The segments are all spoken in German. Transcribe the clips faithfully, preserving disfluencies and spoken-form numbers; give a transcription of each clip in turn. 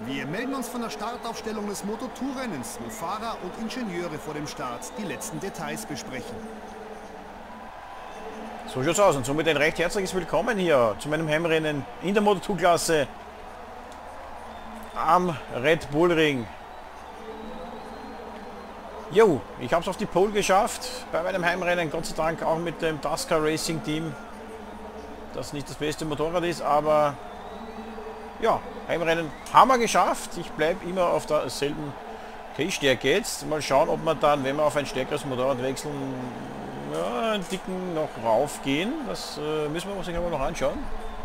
Wir melden uns von der Startaufstellung des Moto zwei Rennens, wo Fahrer und Ingenieure vor dem Start die letzten Details besprechen. So schaut's aus und somit ein recht herzliches Willkommen hier zu meinem Heimrennen in der Moto zwei Klasse am Red Bull Ring. Jo, ich habe es auf die Pole geschafft bei meinem Heimrennen, Gott sei Dank auch mit dem Tusker Racing Team, das nicht das beste Motorrad ist, aber ja, Heimrennen haben wir geschafft. Ich bleibe immer auf derselben K-Stärke jetzt. Mal schauen, ob wir dann, wenn wir auf ein stärkeres Motorrad wechseln, ja, einen dicken noch raufgehen. Das äh, müssen wir uns aber noch anschauen.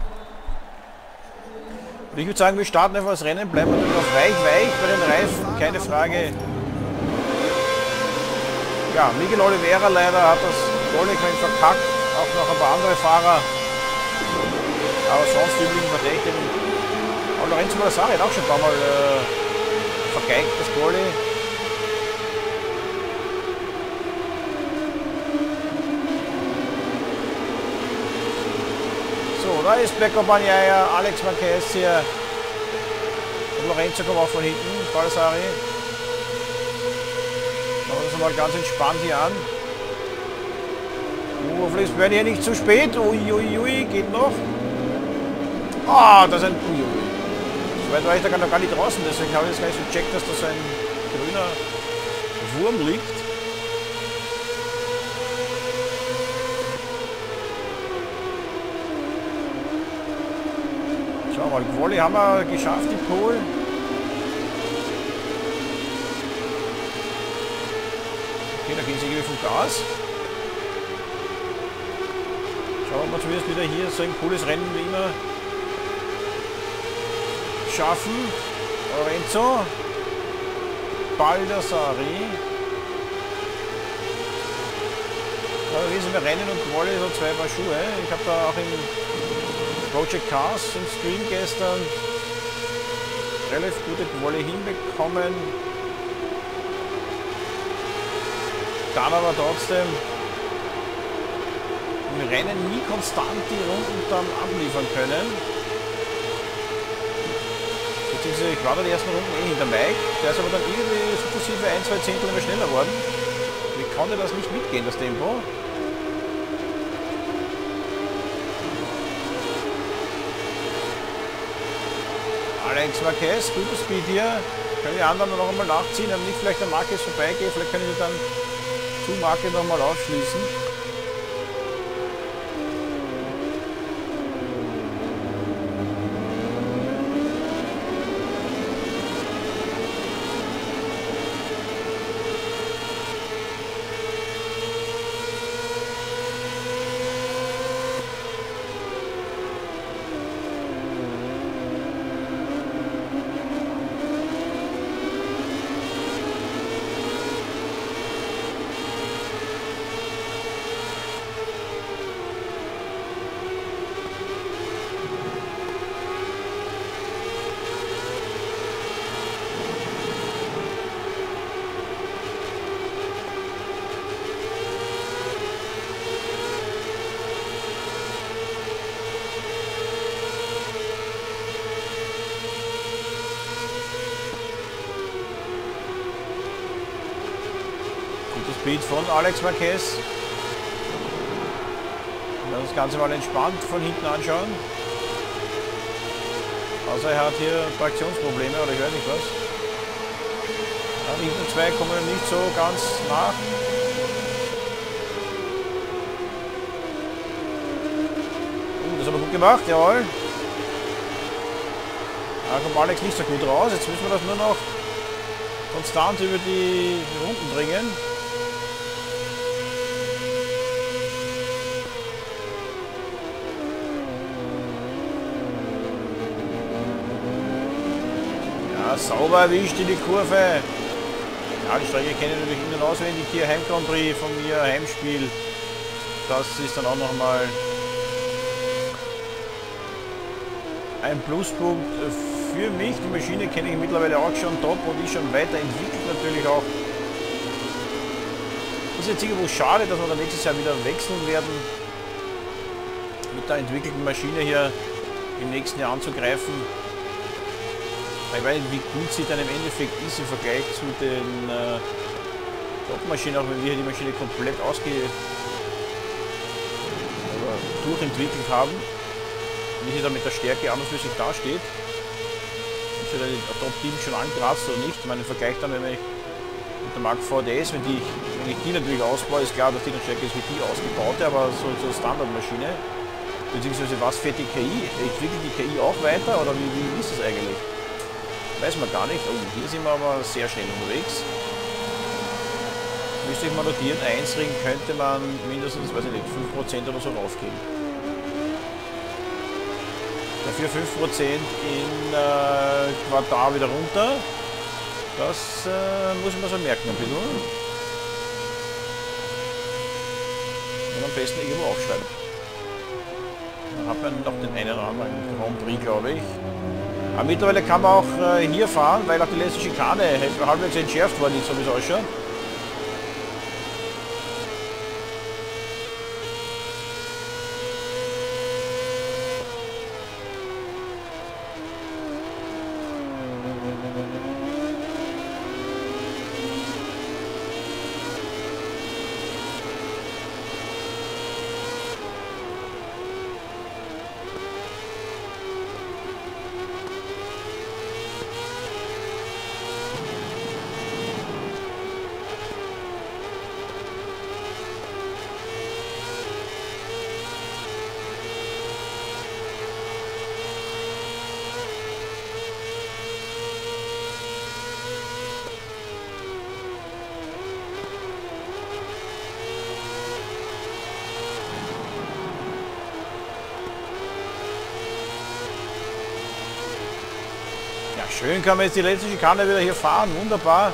Und ich würde sagen, wir starten einfach das Rennen, bleiben wir noch weich, weich bei den Reifen, keine Frage. Ja, Miguel Oliveira leider hat das Qualifying verkackt, auch noch ein paar andere Fahrer. Aber sonst die üblichen Verdächtigen. Und Lorenzo Baldassarri hat auch schon ein paar Mal äh, vergeigt, das Quali. So, da ist Pecco Bagnaia, Alex Marquez hier. Und Lorenzo kommt auch von hinten, Baldassarri. Schauen wir uns mal ganz entspannt hier an. Uh, hoffentlich werden hier nicht zu spät. Uiuiui, ui, ui, geht noch. Ah, oh, das ist ein... Ui, ui. So weit war ich da noch gar nicht draußen, deswegen habe ich jetzt gar nicht so gecheckt, dass da so ein grüner Wurm liegt. Schau mal, Quali haben wir geschafft, die Pole. Okay, da gehen sie irgendwie vom Gas. Schauen wir mal zumindest wieder hier so ein cooles Rennen wie immer schaffen. Lorenzo Baldassarri. Da wissen wir Rennen und Quali so zwei Paar Schuhe. Ich habe da auch im Project Cars im Stream gestern relativ gute Quali hinbekommen. Dann aber trotzdem im Rennen nie konstant die Runden dann abliefern können. Beziehungsweise ich war da die ersten Runden eh hinter Mike, der ist aber dann irgendwie sukzessive ein, zwei Zehntel immer schneller geworden. Ich konnte das nicht mitgehen, das Tempo. Alex Marquez, guter Speed hier. Können die anderen noch einmal nachziehen, aber nicht vielleicht an Marquez vorbeigehen, vielleicht können sie dann zu Marquez noch mal ausschließen. Speed von Alex Marquez. Das Ganze mal entspannt von hinten anschauen. Außer er hat hier Traktionsprobleme oder ich weiß nicht was. Ja, die hinten zwei kommen nicht so ganz nach. Uh, das haben wir gut gemacht, jawohl. Da kommt Alex nicht so gut raus. Jetzt müssen wir das nur noch konstant über die Runden bringen. Sauber erwischt in die Kurve. Ja, die Strecke kenne ich natürlich in- und auswendig. Hier Heim Grand Prix von mir, Heimspiel. Das ist dann auch nochmal ein Pluspunkt für mich. Die Maschine kenne ich mittlerweile auch schon top und ist schon weiterentwickelt natürlich auch. Ist jetzt irgendwo schade, dass wir dann nächstes Jahr wieder wechseln werden, mit der entwickelten Maschine hier im nächsten Jahr anzugreifen. Ich weiß nicht, wie gut sie dann im Endeffekt ist im Vergleich zu den äh, Top-Maschinen, auch wenn wir die Maschine komplett ausge oder durchentwickelt haben. Wie sie dann mit der Stärke an und für sich dasteht. Ob sie dann der Top-Team schon angekratzt oder nicht. Ich meine, im Vergleich dann, wenn ich mit der Mark V D S, wenn, die, wenn ich die natürlich ausbaue, ist klar, dass die dann stärker ist wie die ausgebaute, aber so zur Standardmaschine. Beziehungsweise was fährt die K I? Entwickelt die K I auch weiter oder wie, wie ist das eigentlich? Weiß man gar nicht. Oh, hier sind wir aber sehr schnell unterwegs. Müsste ich mal notieren, eins Ring könnte man mindestens, weiß ich nicht, fünf Prozent oder so raufgeben. Dafür fünf Prozent in äh, Quartal wieder runter. Das äh, muss man so merken ein bisschen. Und am besten irgendwo aufschreiben. Dann hat man noch den einen oder anderen Grand Prix, glaube ich. Aber mittlerweile kann man auch äh, hier fahren, weil auch die letzte Schikane halbwegs entschärft worden ist, so wie es ausschaut. Schön kann man jetzt die letzte Schikane wieder hier fahren, wunderbar.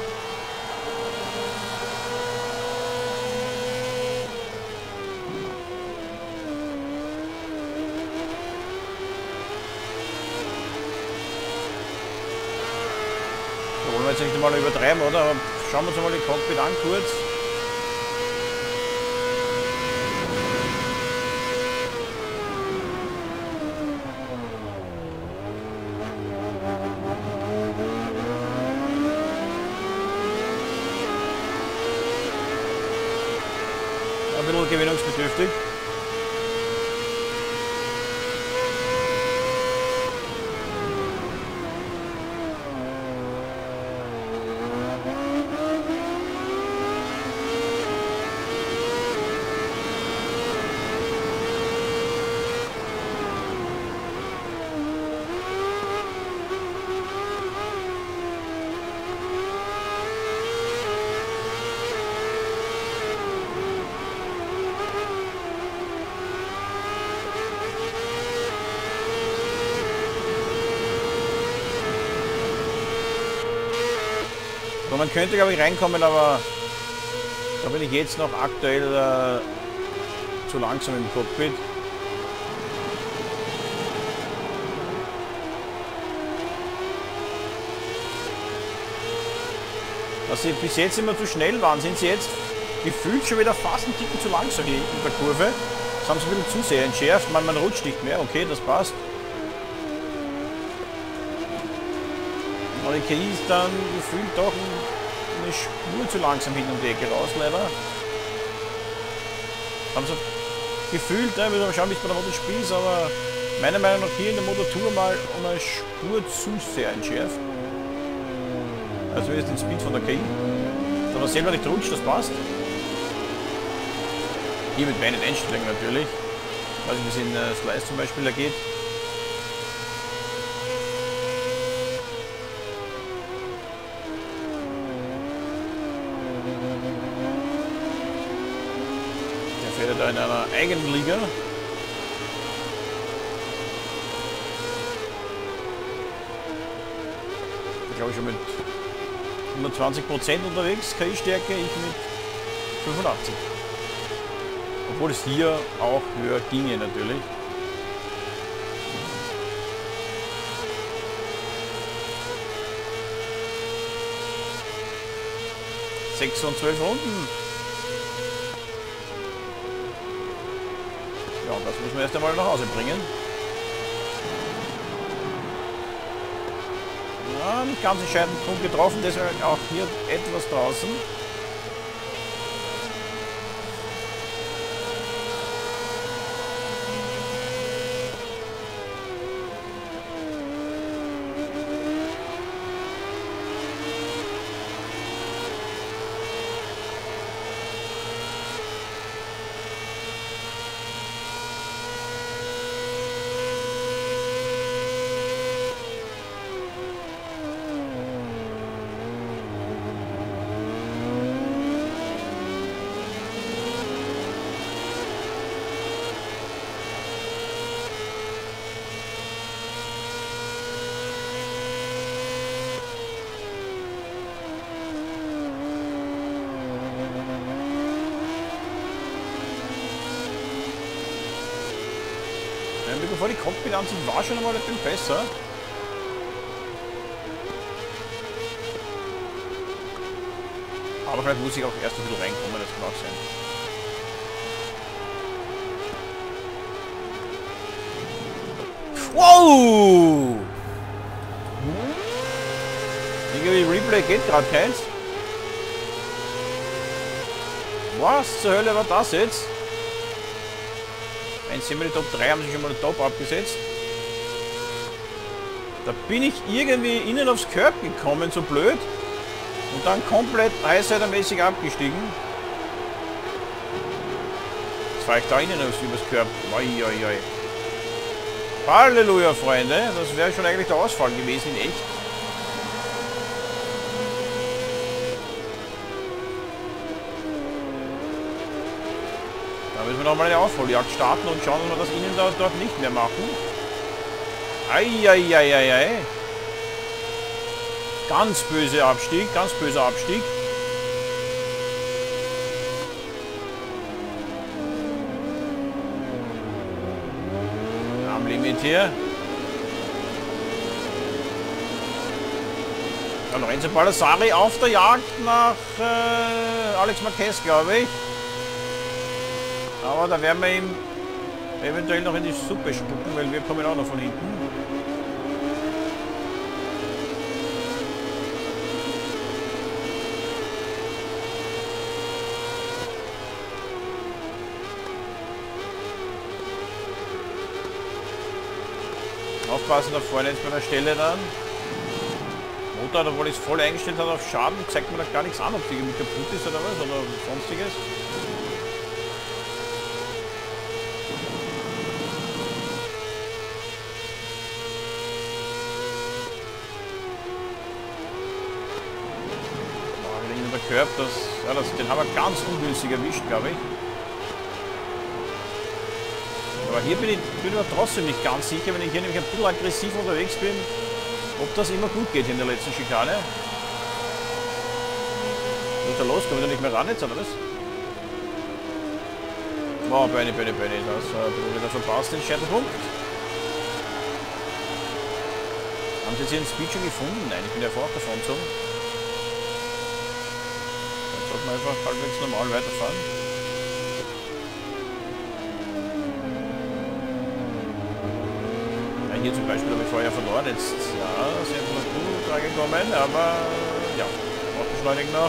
Da wollen wir jetzt nicht mal übertreiben, oder? Aber schauen wir uns mal den Cockpit an kurz. Ein bisschen gewinnungsbedürftig. So, man könnte, glaube ich, reinkommen, aber da bin ich jetzt noch aktuell äh, zu langsam im Cockpit. Dass sie bis jetzt immer zu schnell waren, sind sie jetzt gefühlt schon wieder fast einen Ticken zu langsam hier in der Kurve. Das haben sie ein bisschen zu sehr entschärft. Man, man rutscht nicht mehr, okay, das passt. Aber die K I ist dann gefühlt doch eine Spur zu langsam hin um die Ecke raus, leider. Haben sie gefühlt, ja, wir schauen, wie es bei der MotoGP ist, aber meiner Meinung nach hier in der Moto2 mal um eine Spur zu sehr entschärft. Also jetzt den Speed von der K I. Da man selber nicht rutscht, das passt. Hier mit meinen Einstellungen natürlich. Ich weiß nicht, wie es in äh, Slice zum Beispiel ergeht. Da in einer eigenen Liga. Ich glaube schon mit hundertzwanzig Prozent unterwegs, K I-Stärke, ich mit fünfundachtzig. Obwohl es hier auch höher ginge natürlich. sechs und zwölf Runden. Ja, das müssen wir erst einmal nach Hause bringen. Ah, nicht ganz entscheidend Punkt getroffen, deshalb auch hier etwas draußen. Bevor die Cockpit-Ansicht war schon einmal ein bisschen besser. Aber vielleicht muss ich auch erst ein bisschen reinkommen, das kann auch sein. Wow! Irgendwie Replay geht gerade keins. Was zur Hölle war das jetzt? Jetzt sind wir die Top drei, haben sich schon mal den Top abgesetzt. Da bin ich irgendwie innen aufs Curb gekommen, so blöd. Und dann komplett highsider-mäßig abgestiegen. Jetzt fahre ich da innen aufs übers Curb. Oi, oi, oi. Halleluja, Freunde. Das wäre schon eigentlich der Ausfall gewesen in echt. Da müssen wir nochmal eine Aufholjagd starten und schauen, dass wir das innen da, dort nicht mehr machen. Eieieiei. Ganz böser Abstieg, ganz böser Abstieg. Am Limit hier. Ja, Lorenzo Baldassari auf der Jagd nach äh, Alex Marquez, glaube ich. Aber da werden wir ihm eventuell noch in die Suppe spucken, weil wir kommen auch noch von hinten. Aufpassen da vorne jetzt bei der Stelle dann. Motor, obwohl ich es voll eingestellt habe auf Schaden, zeigt mir da gar nichts an, ob die mit kaputt ist oder was oder sonstiges. Curb, das, ja, das, den haben wir ganz ungünstig erwischt, glaube ich. Aber hier bin ich, bin ich trotzdem nicht ganz sicher, wenn ich hier nämlich ein bisschen aggressiv unterwegs bin, ob das immer gut geht in der letzten Schikane. Was ist da los? Kommt er nicht mehr ran jetzt, oder was? Wow, Benny, Benny, Benny, das hat äh, wieder verpasst, den Scheitelpunkt. Haben Sie jetzt Ihren Speed schon gefunden? Nein, ich bin ja vorher davon gezogen. Einfach halbwegs normal weiterfahren. Ja, hier zum Beispiel habe ich vorher verloren. Jetzt ja, sind wir noch gut reingekommen, aber ja, auch beschleunigen noch.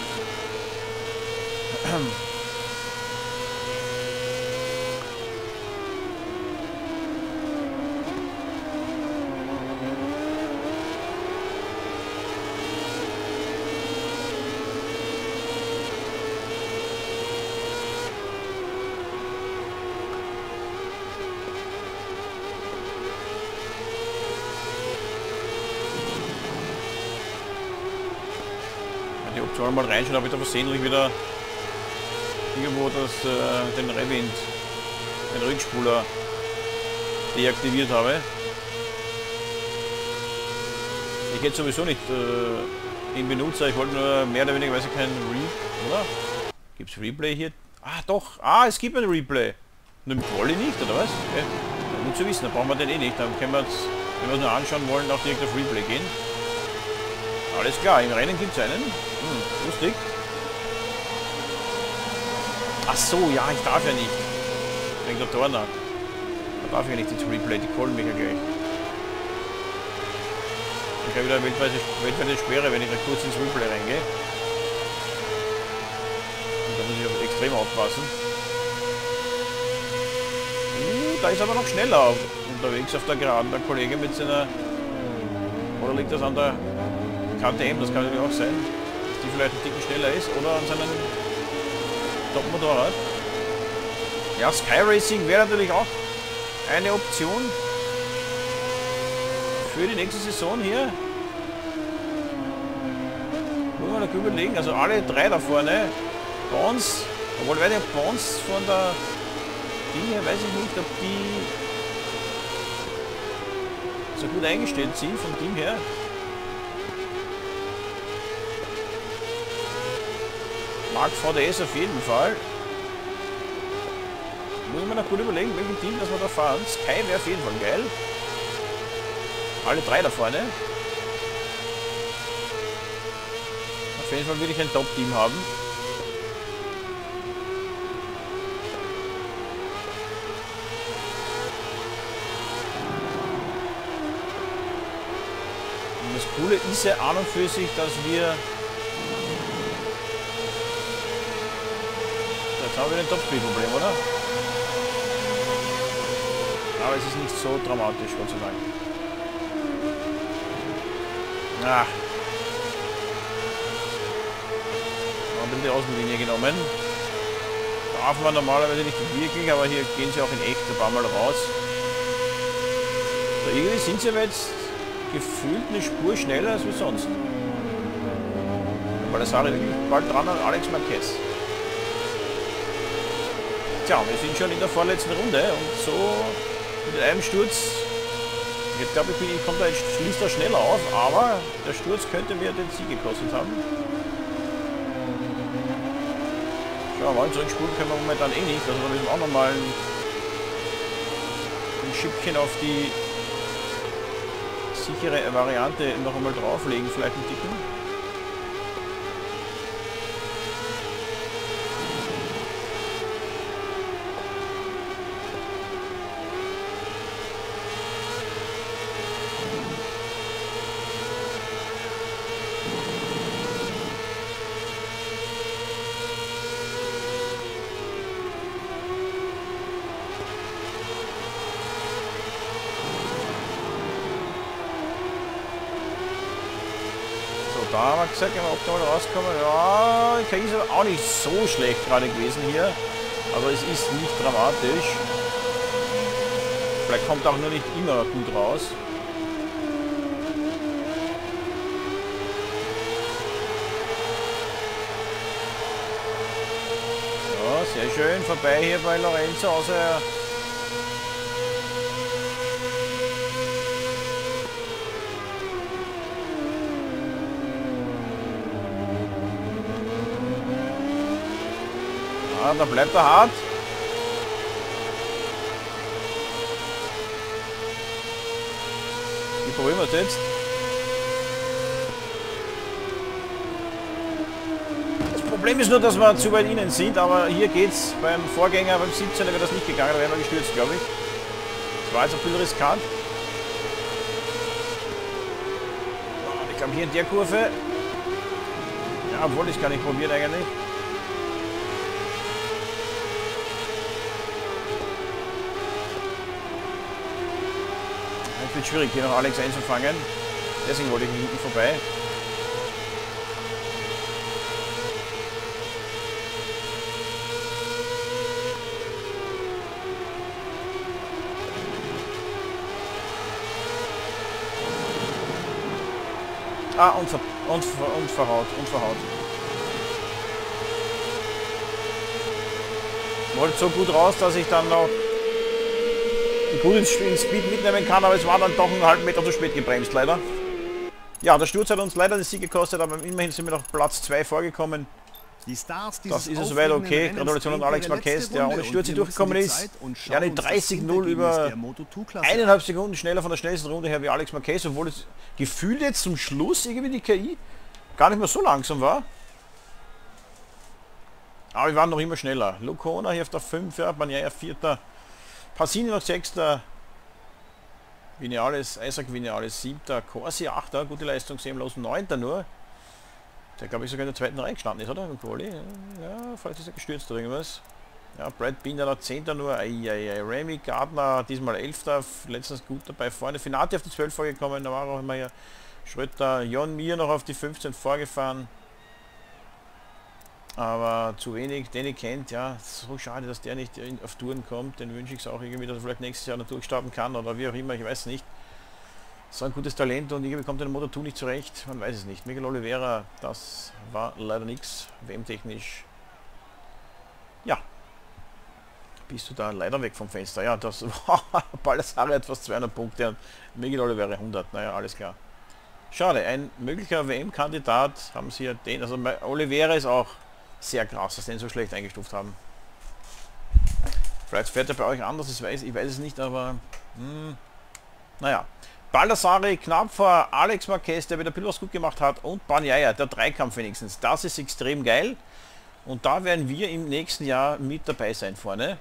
Die Option mal reinschauen, habe ich da versehentlich wieder irgendwo das, äh, den Rewind, den Rückspuler deaktiviert habe. Ich hätte sowieso nicht äh, ihn benutzt, ich wollte nur mehr oder weniger, weiß ich, kein Re... oder? Gibt es Replay hier? Ah doch, ah es gibt ein Replay. Und im Quali nicht, oder was? Okay. Gut zu wissen, dann brauchen wir den eh nicht. Dann können wir jetzt, wenn wir es nur anschauen wollen, auch direkt auf Replay gehen. Alles klar, im Rennen gibt es einen. Hm, lustig. Ach so, ja, ich darf ja nicht. Wegen der Torner. Da darf ich ja nicht ins Replay, die callen mich ja gleich. Ich habe wieder eine weltweite, weltweite Sperre, wenn ich da kurz ins Replay reingehe. Und da muss ich auch extrem aufpassen. Uh, da ist aber noch schneller unterwegs auf der Geraden, der Kollege mit seiner... Oder liegt das an der K T M, das kann natürlich auch sein, dass die vielleicht ein Ticken schneller ist, oder an seinem Top-Motorrad. Ja, Sky Racing wäre natürlich auch eine Option für die nächste Saison hier. Muss man da überlegen, also alle drei da vorne, Bones, obwohl weil der Bones von der Ding her, weiß ich nicht, ob die so gut eingestellt sind vom Team her. Mark V D S auf jeden Fall. Muss man noch gut überlegen, welchen Team das wir da fahren. Sky wäre auf jeden Fall geil. Alle drei da vorne. Auf jeden Fall würde ich ein Top-Team haben. Und das Coole ist ja an und für sich, dass wir... Jetzt haben wir ein Top-Speed-Problem, oder? Aber es ist nicht so dramatisch, Gott sei Dank. Ah. Haben wir die Außenlinie genommen. Darf man normalerweise nicht wirklich, aber hier gehen sie auch in echt ein paar Mal raus. So, irgendwie sind sie aber jetzt gefühlt eine Spur schneller als wir sonst. Weil das war wirklich bald dran an Alex Marquez. Tja, wir sind schon in der vorletzten Runde und so mit einem Sturz. Jetzt glaube ich, ich komme da jetzt schließt er schneller auf, aber der Sturz könnte mir den Sieg gekostet haben. Schauen wir mal, zurückspulen können wir momentan eh nicht. Also da müssen wir auch nochmal ein, ein Schippchen auf die sichere Variante noch einmal drauflegen, vielleicht einen Ticken. Da haben wir gesagt, wenn wir optimal rauskommen, ja, die K I ist aber auch nicht so schlecht gerade gewesen hier, aber es ist nicht dramatisch. Vielleicht kommt auch nur nicht immer gut raus. Ja, sehr schön, vorbei hier bei Lorenzo, außer er Ah, da bleibt er hart. Wie probieren wir es jetzt? Das Problem ist nur, dass wir zu weit innen sind, aber hier geht's beim Vorgänger, beim siebzehner wäre das nicht gegangen, da wären wir gestürzt, glaube ich. Das war jetzt ein bisschen riskant. Ich glaube hier in der Kurve. Ja, obwohl ich es gar nicht probiert eigentlich. Es wird schwierig, hier noch Alex einzufangen. Deswegen wollte ich hinten vorbei. Ah, und, ver und, ver und verhaut, und verhaut. Wollte so gut raus, dass ich dann noch gut ins Speed mitnehmen kann, aber es war dann doch einen halben Meter zu spät gebremst, leider. Ja, der Sturz hat uns leider den Sieg gekostet, aber immerhin sind wir noch Platz zwei vorgekommen. Die Stars das ist soweit okay. Gratulation an Alex Marquez, der ohne Stürze durchgekommen ist. Ja, eine dreißig null über eineinhalb Sekunden schneller von der schnellsten Runde her wie Alex Marquez, obwohl es gefühlt jetzt zum Schluss irgendwie die K I gar nicht mehr so langsam war. Aber wir waren noch immer schneller. Lucona hier auf der fünf, ja, Bagnaia vierter. Passini noch sechster. Vinales, Isaac Vinales siebter, Corsi achter, gute Leistung, Semlos neunter nur. Der glaube ich sogar in der zweiten Reihe gestanden ist, oder? Im Quali. Ja, vielleicht ist er gestürzt oder irgendwas. Ja, Brad Binder zehnter nur, eieiei. Remy Gardner diesmal elfter, letztens gut dabei vorne. Finati auf die zwölf vorgekommen, da war auch immer ja Schröter, Jon Mir noch auf die fünfzehn vorgefahren. Aber zu wenig, den ich kennt, ja, so schade, dass der nicht in, auf Touren kommt. Den wünsche ich es auch irgendwie, dass er vielleicht nächstes Jahr noch durchstarten kann oder wie auch immer, ich weiß nicht. So ein gutes Talent und irgendwie kommt der Moto zwei nicht zurecht, man weiß es nicht. Miguel Oliveira, das war leider nichts, W M-technisch. Ja, bist du da leider weg vom Fenster. Ja, das war Baldassarre hat fast zweihundert Punkte und Miguel Oliveira hundert, naja, alles klar. Schade, ein möglicher W M-Kandidat haben sie ja den, also Oliveira ist auch sehr krass, dass sie den so schlecht eingestuft haben. Vielleicht fährt er bei euch anders, ich weiß, ich weiß es nicht, aber hm, naja. Baldassarre knapp vor Alex Marquez, der wieder ein bisschen was gut gemacht hat, und Bagnaia, der Dreikampf wenigstens. Das ist extrem geil und da werden wir im nächsten Jahr mit dabei sein vorne.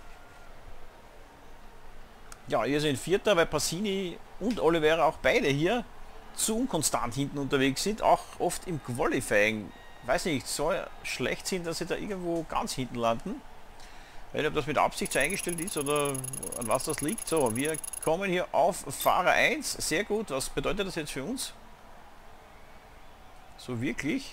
Ja, ihr seid Vierter, weil Passini und Oliveira auch beide hier zu unkonstant hinten unterwegs sind, auch oft im Qualifying, weiß nicht, so schlecht sind, dass sie da irgendwo ganz hinten landen. Ich weiß nicht, ob das mit Absicht so eingestellt ist oder an was das liegt. So, wir kommen hier auf Fahrer eins, sehr gut. Was bedeutet das jetzt für uns? So wirklich?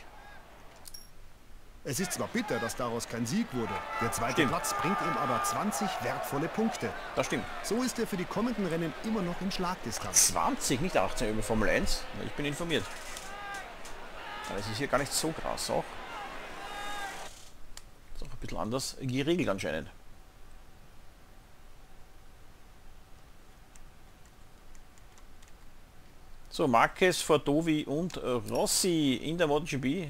Es ist zwar bitter, dass daraus kein Sieg wurde. Der zweite Stimmt. Platz bringt ihm aber zwanzig wertvolle Punkte. Das stimmt. So ist er für die kommenden Rennen immer noch in Schlagdistanz. zwanzig, nicht achtzehn über Formel eins. Ich bin informiert. Das ist hier gar nicht so krass auch. Ist auch ein bisschen anders geregelt anscheinend. So, Marquez, Fordovi und Rossi in der MotoGP.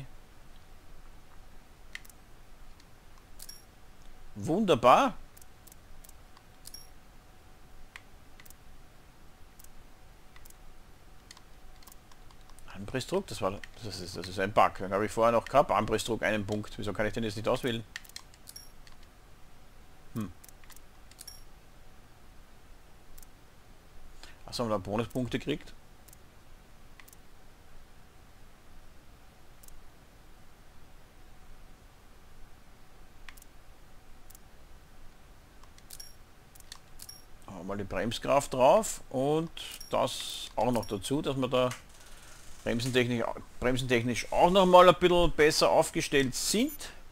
Wunderbar. Anpressdruck, das war das ist, das ist ein Bug. Dann habe ich vorher noch gehabt. Anpressdruck einen Punkt. Wieso kann ich den jetzt nicht auswählen? Hm. Achso, haben wir da Bonuspunkte gekriegt? Mal die Bremskraft drauf und das auch noch dazu, dass wir da bremsentechnisch, bremsentechnisch auch noch mal ein bisschen besser aufgestellt sind.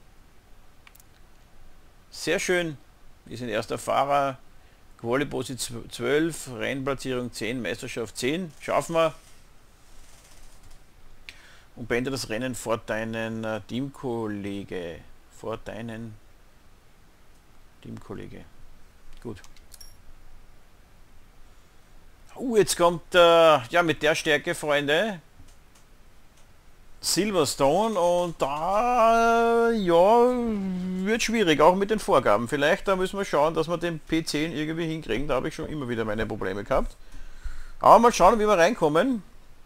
Sehr schön. Wir sind erster Fahrer, Quali-Position zwölf, Rennplatzierung zehn, Meisterschaft zehn, schaffen wir. Und beende das Rennen vor deinen äh, Teamkollege, vor deinen Teamkollege. Gut. Uh, jetzt kommt, äh, ja, mit der Stärke, Freunde, Silverstone und da, ja, wird schwierig, auch mit den Vorgaben. Vielleicht, da müssen wir schauen, dass wir den P zehn irgendwie hinkriegen, da habe ich schon immer wieder meine Probleme gehabt. Aber mal schauen, wie wir reinkommen.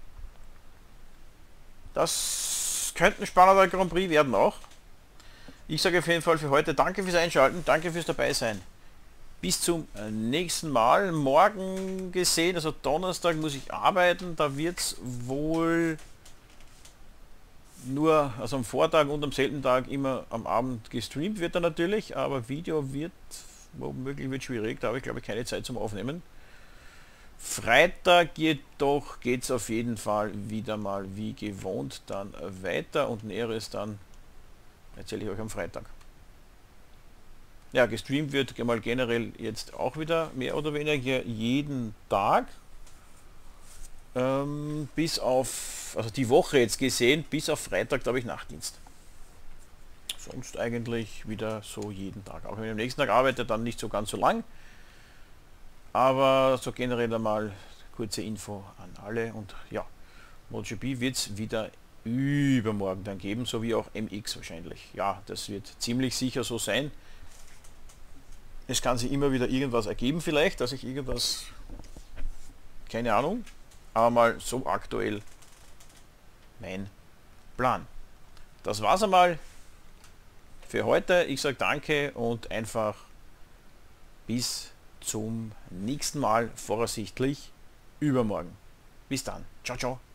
Das könnte ein spannender Grand Prix werden auch. Ich sage auf jeden Fall für heute danke fürs Einschalten, danke fürs dabei sein. Bis zum nächsten Mal. Morgen gesehen, also Donnerstag muss ich arbeiten. Da wird es wohl nur, also am Vortag und am selben Tag immer am Abend gestreamt wird er natürlich. Aber Video wird, womöglich wird schwierig. Da habe ich glaube ich keine Zeit zum Aufnehmen. Freitag jedoch geht es auf jeden Fall wieder mal wie gewohnt dann weiter. Und Näheres dann erzähle ich euch am Freitag. Ja, gestreamt wird mal generell jetzt auch wieder mehr oder weniger jeden Tag. Ähm, bis auf, also die Woche jetzt gesehen, bis auf Freitag, glaube ich, Nachtdienst. Sonst eigentlich wieder so jeden Tag. Auch wenn ich am nächsten Tag arbeite, dann nicht so ganz so lang. Aber so generell einmal kurze Info an alle. Und ja, MotoGP wird es wieder übermorgen dann geben, so wie auch M X wahrscheinlich. Ja, das wird ziemlich sicher so sein. Es kann sich immer wieder irgendwas ergeben vielleicht, dass ich irgendwas, keine Ahnung, aber mal so aktuell mein Plan. Das war's einmal für heute. Ich sage danke und einfach bis zum nächsten Mal, voraussichtlich übermorgen. Bis dann. Ciao, ciao.